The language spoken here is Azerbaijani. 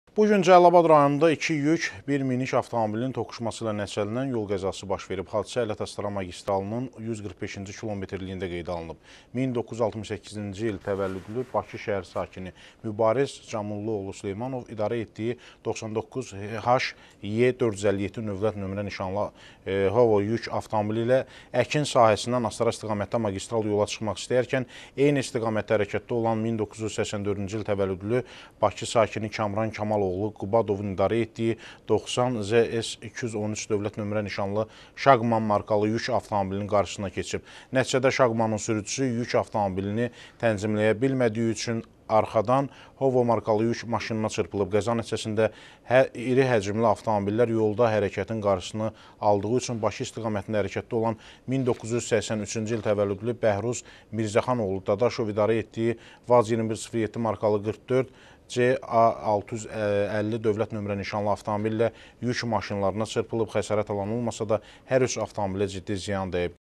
Bu gün Cəlilabad rayonunda 2 yük, 1 minik avtomobilin toqquşması ilə nəticələnən yol qəzası baş verib. Hadisə Ələt-Astara magistralının 145-ci kilometrliyində qeydə alınıb. 1968-ci il təvəllüdlü Bakı şəhər sakini Mübariz Camulluoğlu Süleymanov idarə etdiyi 99HY457 növbət nömrə nişanlı Hovo yük avtomobili ilə Əkin sahəsindən Astara istiqamətdə magistral yola çıxmaq istəyərkən eyni istiqamətdə hərəkətdə olan 1984-cü il təvəllüdlü Bakı sakini Kamran Kamaloğlu Qubadovun idarə etdiyi 90 ZS 213 dövlət nömrə nişanlı Şaqman markalı yük avtomobilinin qarşısına keçib. Nəticədə Şaqmanın sürücüsü yük avtomobilini tənzimləyə bilmədiyi üçün arxadan Hovo markalı yük maşınına çırpılıb. Qəza nəticəsində iri həcmli avtomobillər yolda hərəkətin qarşısını aldığı üçün Bakı istiqamətində hərəkətdə olan 1983-cü il təvəllüdlü Bəhruz Mirzəxanoğlu Dadaşov idarə etdiyi VAZ 2107 markalı 44 CA650 dövlət nömrə nişanlı avtomobillə yük maşınlarına çırpılıb, xəsarət alan olmasa da hər üç avtomobilə ciddi ziyan dəyib.